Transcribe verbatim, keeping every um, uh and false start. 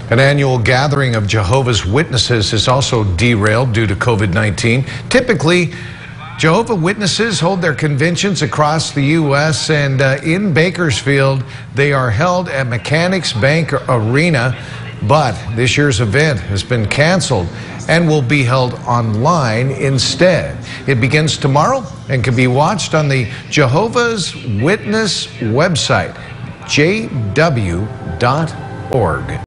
An annual gathering of Jehovah's Witnesses is also derailed due to COVID nineteen. Typically, Jehovah Witnesses hold their conventions across the U S and uh, in Bakersfield, they are held at Mechanics Bank Arena. But this year's event has been canceled and will be held online instead. It begins tomorrow and can be watched on the Jehovah's Witness website, j w dot org.